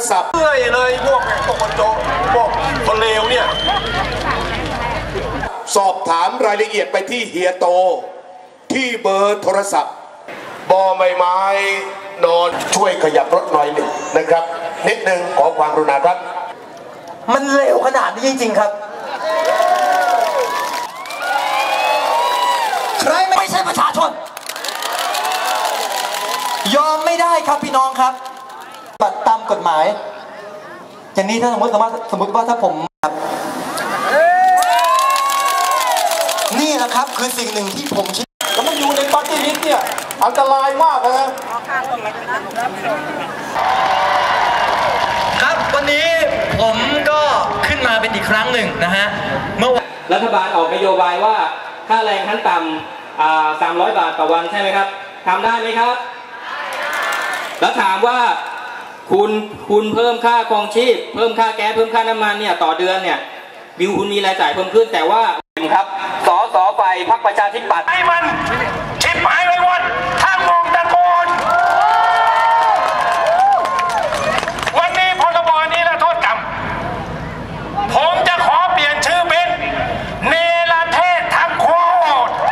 ศัพท์เมื่อยเลยพวกคนโจพวกคนเลวเนี่ยสอบถามรายละเอียดไปที่เฮียโตที่เบอร์โทรศัพท์บอใบไม้นอนช่วยขยับรถหน่อยหนึ่งนะครับนิดนึงขอความกรุณาครับมันเร็วขนาดนี้จริงๆครับใครไม่ใช่ประชาชนยอมไม่ได้ครับพี่น้องครับบัตรตามกฎหมายอย่างนี้ถ้าสมมติว่าถ้าผมครับนี่แหละครับคือสิ่งหนึ่งที่ผมคิดแล้วมันอยู่ในปาร์ตี้ลิสต์เนี่ยอันตรายมากนะครับวันนี้ผมก็ขึ้นมาเป็นอีกครั้งหนึ่งนะฮะเมื่อรัฐบาลออกนโยบายว่าค่าแรงขั้นต่ำ300 บาทต่อวันใช่ไหมครับทำได้ไหมครับแล้วถามว่าคุณเพิ่มค่าครองชีพเพิ่มค่าแก๊สเพิ่มค่าน้ำมันเนี่ยต่อเดือนเนี่ยวิวคุณมีรายจ่ายเพิ่มขึ้นแต่ว่าครับสสฝ่ายพรรคประชาธิปัตย์ให้มันชิบหายไปหมดทั้งวงตระกูลวันนี้พรบนี้ละโทษจำผมจะขอเปลี่ยนชื่อเป็นเนรเทศทั้งโคตร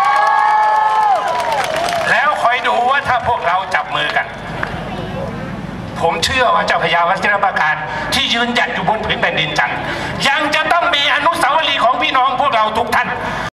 แล้วคอยดูว่าถ้าพวกเราจับมือกันผมเชื่อว่าเจ้าพญาวชิรประการที่ยืนหยัดอยู่บนผืนแผ่นดินจันทร์ยังจะต้องมีอนุสาวรีย์ของพี่น้องพวกเราทุกท่าน